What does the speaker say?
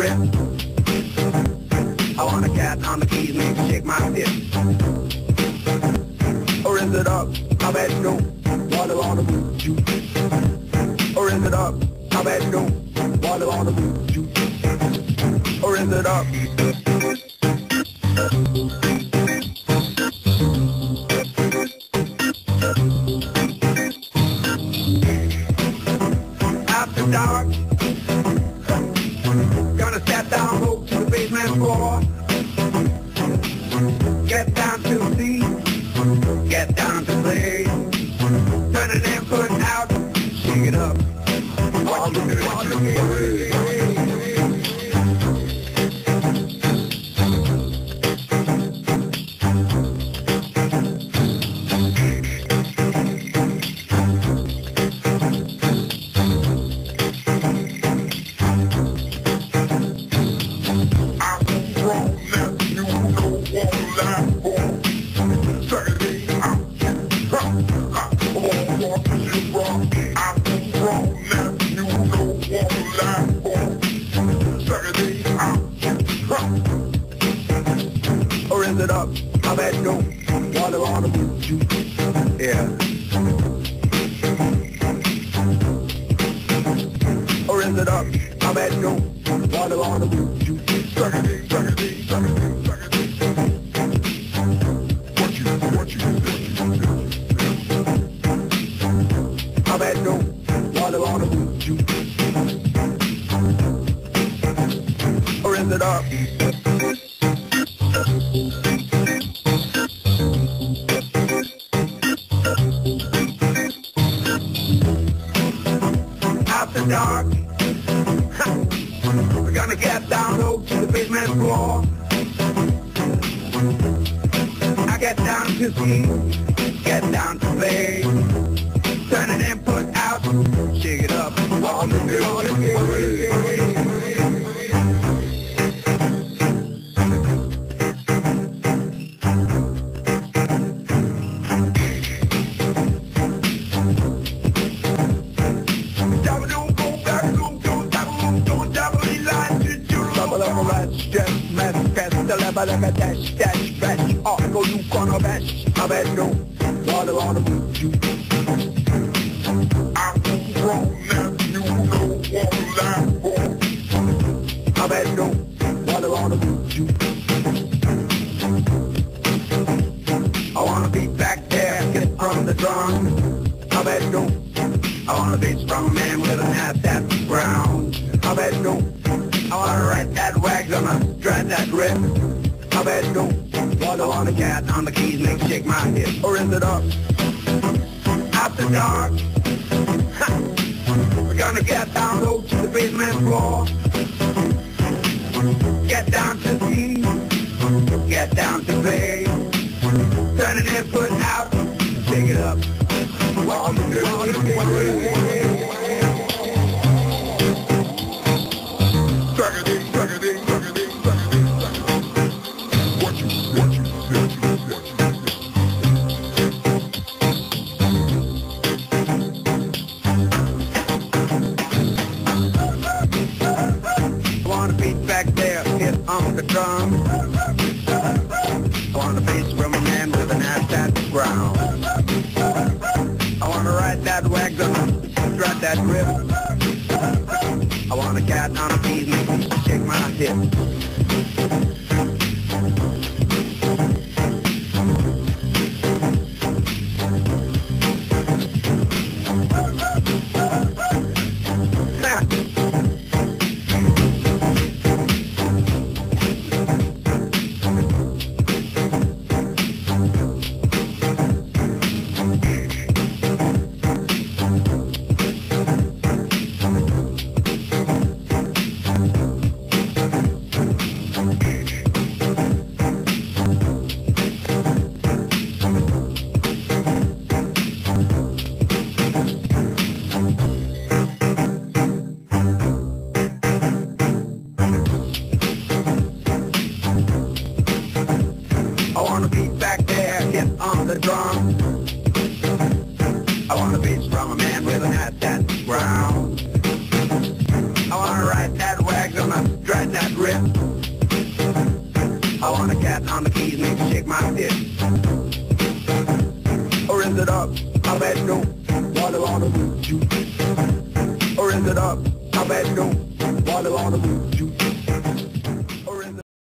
grip. I want a cat on the keys, make me shake my hip. Or is it up? I bet no. Water on the moon, you. Or is it up? I bet no. Water on the moon, you. Or is it up? After dark, gonna step down low to the basement floor. Get down to see, get down to play. Turn an input out, shake it up. What you do? Or is it up? I bet no. Water on the moon, you. Yeah. Or is it up? I bet no. Water on the moon, you. I bet no. Water on the moon, you. Or is it up? After dark, we're gonna get down low to the basement floor. I get down to see, get down to play. Turn an input out, shake it up. On the dash, dash, bash, off go you gonna bash. I bet no, water on the moon, you. I'm grown now, you know what I'm for. I bet no, water on the moon, you. I wanna be back there, get from the drum. I bet no, I wanna be a strong man with an ass that's brown. I bet no, I wanna ride that wagon, I drive that rip. I bet no, water on the cat, on the keys, make shake my hip. Or is it up? After dark, we're gonna get down low to the basement floor. Get down to see, get down to play. Turn an input out, shake it up. What you do? Back there, hit on the drum. I want a bass from a man with an ass that's brown. I want to ride that wagon, drive that grip. I want a cat on a keys, make me shake my hip. grip. I want a cat on the keys, make you shake my stick. Or is it up? I bet no. What I wanna do? Or is it up? I bet no. What I wanna do?